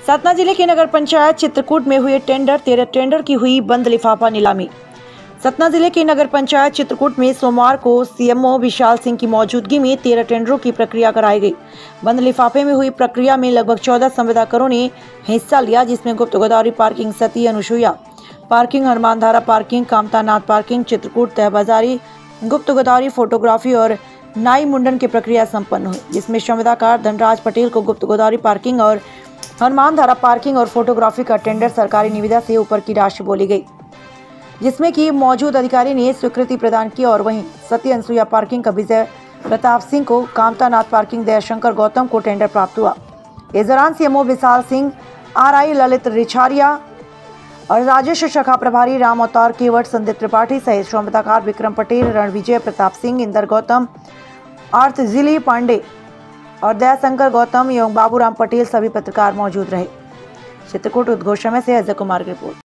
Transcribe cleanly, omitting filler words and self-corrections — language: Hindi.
सतना जिले के नगर पंचायत चित्रकूट में हुए 13 टेंडर की हुई बंद लिफाफा नीलामी। सतना जिले के नगर पंचायत चित्रकूट में सोमवार को सीएमओ विशाल सिंह की मौजूदगी में 13 टेंडरों की प्रक्रिया कराई गई। बंद लिफाफे में हुई प्रक्रिया में लगभग 14 संविदाकरों ने हिस्सा लिया, जिसमें Gupt Godavari parking, Sati Anusuiya parking, Hanumandhara parking, Kamtanath parking, Chitrakoot तहबाजारी, गुप्त गोदावरी फोटोग्राफी और नाई मुंडन की प्रक्रिया संपन्न हुई, जिसमें संविदाकार धनराज पटेल को गुप्त गोदावरी पार्किंग और हनुमानधारा पार्किंग और फोटोग्राफी का टेंडर सरकारी निविदा से ऊपर की राशि बोली गई, जिसमें कि मौजूद अधिकारी ने स्वीकृति प्रदान की। और वहीं सती अनुसुईया पार्किंग का विजय प्रताप सिंह को, कामतानाथ पार्किंग दयाशंकर गौतम को टेंडर प्राप्त हुआ। इस दौरान सीएमओ विशाल सिंह, आरआई ललित रिछारिया और राजेश शाखा प्रभारी राम अवतार केवट, संदीप त्रिपाठी सहित संविदाकार विक्रम पटेल, रणविजय, प्रताप सिंह, इंदर गौतम, आर्थ जिली पांडे और दयाशंकर गौतम एवं बाबूराम पटेल सभी पत्रकार मौजूद रहे। चित्रकूट उद्घोष समय से अजय कुमार की रिपोर्ट।